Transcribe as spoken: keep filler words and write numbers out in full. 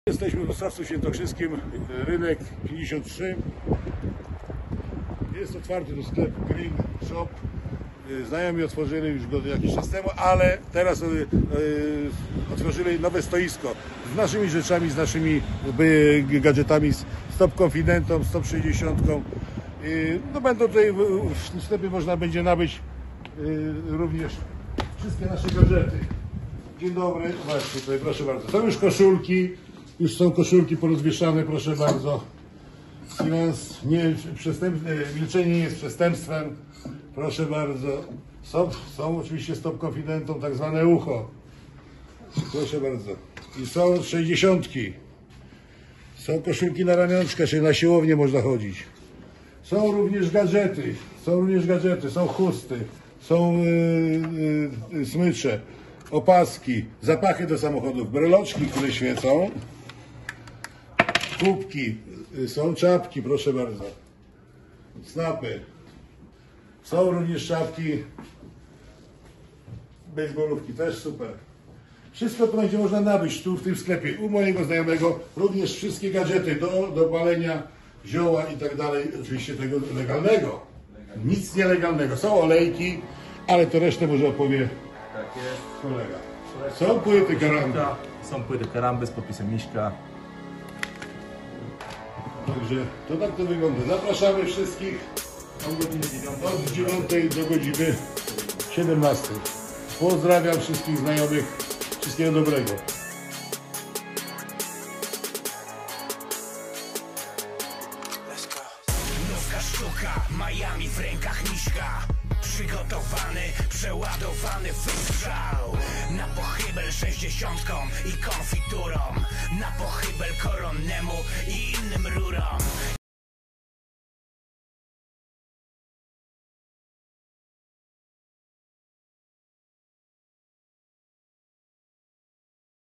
Jesteśmy w Ostrawcu Świętokrzyskim, rynek pięćdziesiąt trzy. Jest otwarty tu sklep Green Shop. Znajomi otworzyli już go jakiś czas temu, ale teraz yy, otworzyli nowe stoisko z naszymi rzeczami, z naszymi yy, gadżetami, z Stop Confidentą, Stop sześćdziesiątką. Yy, no będą tutaj w, w tym sklepie można będzie nabyć yy, również wszystkie nasze gadżety. Dzień dobry, właśnie tutaj proszę bardzo. Są już koszulki, już są koszulki porozwieszane, proszę bardzo. Silence, nie, przestępstw, milczenie nie jest przestępstwem. Proszę bardzo. Są, są oczywiście Stop Confidentą, tak zwane ucho. Proszę bardzo. I są sześćdziesiątki. Są koszulki na ramionczkę, czyli na siłownię można chodzić. Są również gadżety. Są również gadżety, są chusty, są yy, yy, smycze, opaski, zapachy do samochodów, breloczki, które świecą. Kubki, są czapki, proszę bardzo. Snapy. Są również czapki, baseballówki, też super. Wszystko to będzie można nabyć tu w tym sklepie u mojego znajomego. Również wszystkie gadżety do, do palenia zioła i tak dalej. Oczywiście tego legalnego. Nic nielegalnego. Są olejki, ale to resztę może opowie tak jest. kolega. Są płyty karamby. Są płyty karamby z podpisem Miśka. Także to tak to wygląda. Zapraszamy wszystkich od dziewiątej do godziny siedemnastej. Pozdrawiam wszystkich znajomych. Wszystkiego dobrego. Nowka sztuka, Miami w rękach Miśka. Przygotowany, przeładowany wystrzał. Na pochybel sześćdziesiątką i konfiturą. Na pochybel koronnemu i innym